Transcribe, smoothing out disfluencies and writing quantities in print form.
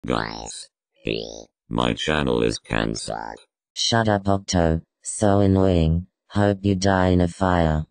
Guys, my channel is cancelled. Shut up, Octo. So annoying. Hope you die in a fire.